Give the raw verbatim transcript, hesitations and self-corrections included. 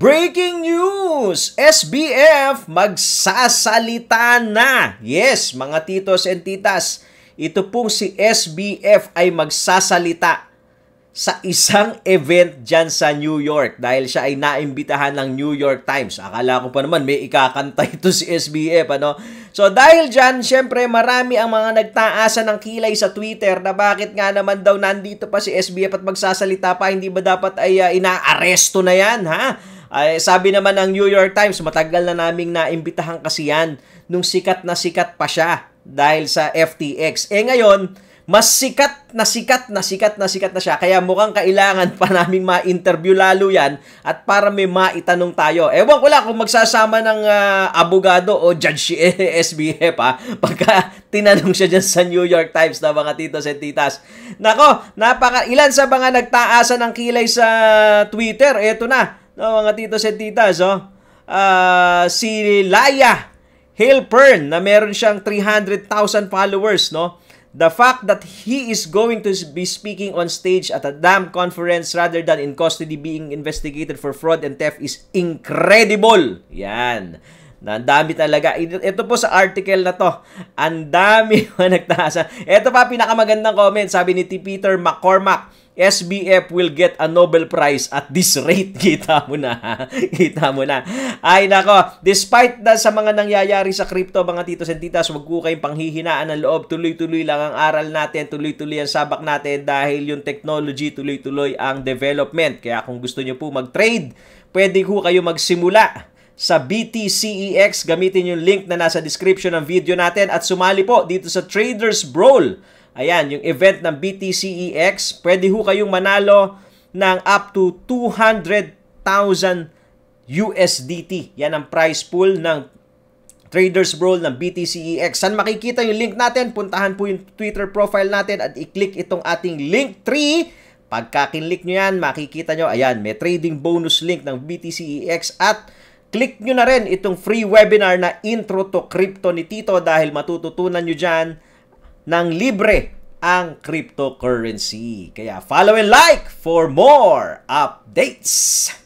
Breaking news! S B F magsasalita na! Yes, mga titos and titas, ito pong si S B F ay magsasalita sa isang event dyan sa New York dahil siya ay naimbitahan ng New York Times. Akala ko pa naman may ikakanta ito si S B F, ano? So dahil dyan, syempre marami ang mga nagtaasa ng kilay sa Twitter na bakit nga naman daw nandito pa si S B F at magsasalita pa, hindi ba dapat ay uh, inaaresto na yan, ha? Ay, sabi naman ng New York Times, matagal na naming naimbitahan kasi yan nung sikat na sikat pa siya dahil sa F T X. Eh ngayon, mas sikat na sikat na sikat na sikat na siya. Kaya mukhang kailangan pa naming ma-interview lalo yan at para may maitanong tayo. Ewan ko lang kung magsasama ng uh, abogado o judge si S B F ha, pagka tinanong siya dyan sa New York Times na mga titos at titas. Nako, napaka, ilan sa mga nagtaasa ng kilay sa Twitter, eto na. No, mga titos at titas, oh. Uh, si Laya Halpern na meron siyang three hundred thousand followers, no? The fact that he is going to be speaking on stage at a damn conference rather than in custody being investigated for fraud and theft is incredible. Yan. Ang dami talaga. Ito po sa article na to. Ang dami mga nagtaasa. Ito pa pinakamagandang comment. Sabi ni T. Peter McCormack, S B F will get a Nobel Prize at this rate. Kita mo na. Kita mo na. Ay nako, despite na sa mga nangyayari sa crypto, mga titos and titas, wag ko kayong panghihinaan ng loob. Tuloy-tuloy lang ang aral natin, tuloy-tuloy ang sabak natin dahil yung technology, tuloy-tuloy ang development. Kaya kung gusto nyo po mag-trade, pwede ko kayo magsimula sa B T C E X. Gamitin yung link na nasa description ng video natin at sumali po dito sa Traders Brawl. Ayan, yung event ng B T C E X, pwede ho kayong manalo ng up to two hundred thousand U S D T. Yan ang prize pool ng Traders Brawl ng B T C E X. Saan makikita yung link natin? Puntahan po yung Twitter profile natin at i-click itong ating link tree. Pagka kinlik nyo yan, makikita nyo, ayan, may trading bonus link ng B T C E X at click nyo na rin itong free webinar na Intro to Crypto ni Tito dahil matututunan nyo dyan ng libre ang cryptocurrency. Kaya follow and like for more updates!